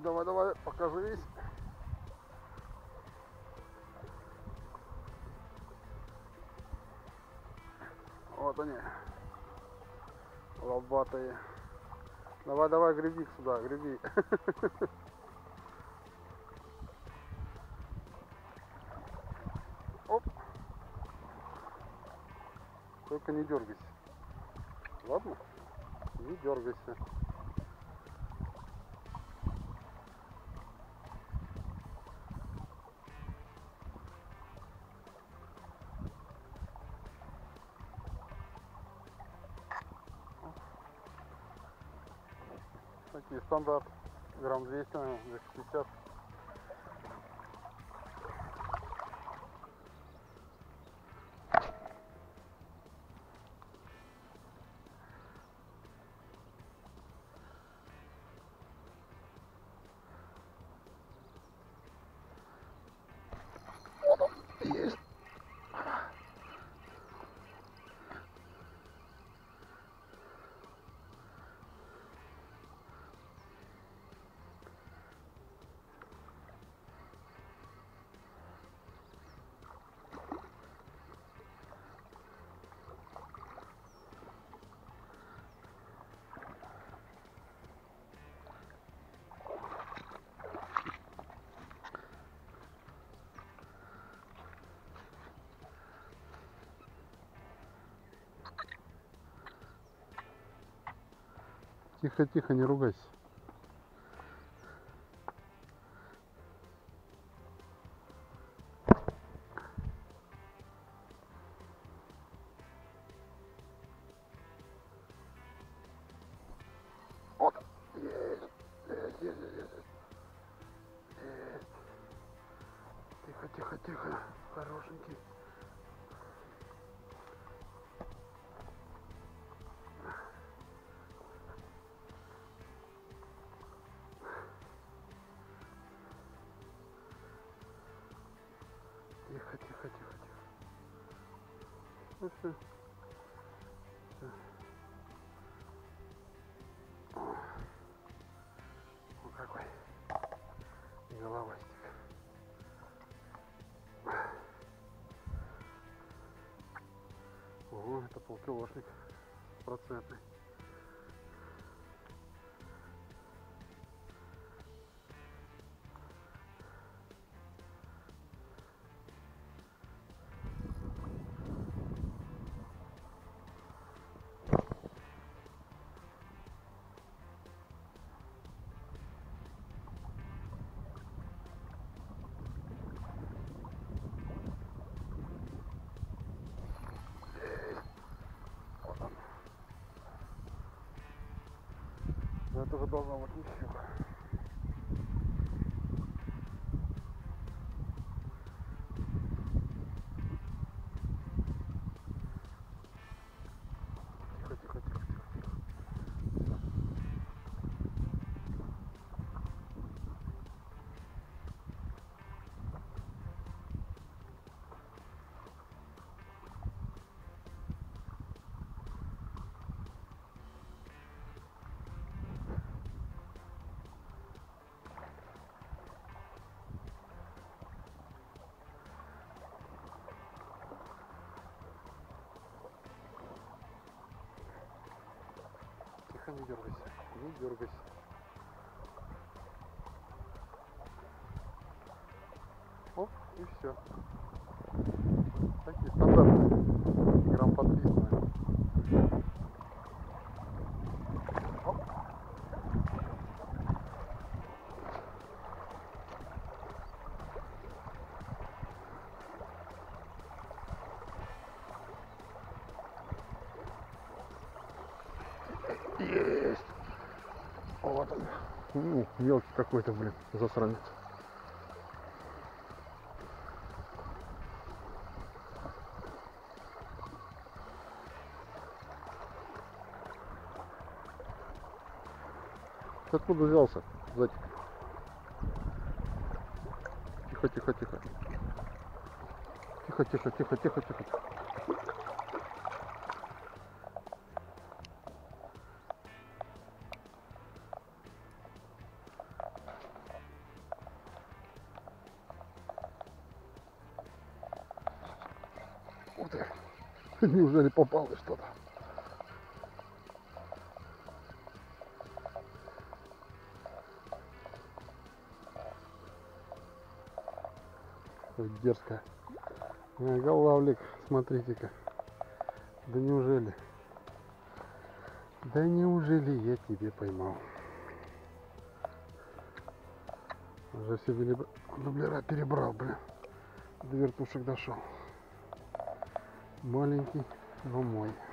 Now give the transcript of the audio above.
давай, давай, покажись. Вот они, лобатые. Давай, давай, греби сюда, греби. Оп. Только не дергайся. Ладно? Не дергайся. Такие стандарт. Грамм 200, 250. Есть. Тихо, тихо, не ругайся. Вот. Есть. Тихо, тихо, тихо. Хорошенький. Тихо, тихо, тихо, тихо. Ну все. Ну какой головастик. Ого, это полкилошник процентный. Но это же должно быть еще. Тихо, тихо, тихо, тихо, тихо. Тихо, не дергайся, не дергайся. Оп, и все. Такие стандартные. Грамм по 300, наверное. Оп. Есть. Вот он. Мелкий какой-то, блин, засранец. Ты откуда взялся, зайчик? Тихо, тихо, тихо. Тихо, тихо, тихо, тихо, тихо. Неужели попалось что-то? Ой, дерзкая. Голавлик, смотрите-ка. Да неужели? Да неужели я тебе поймал? Уже все дублера перебрал, блин. До вертушек дошел. Маленький, но мой.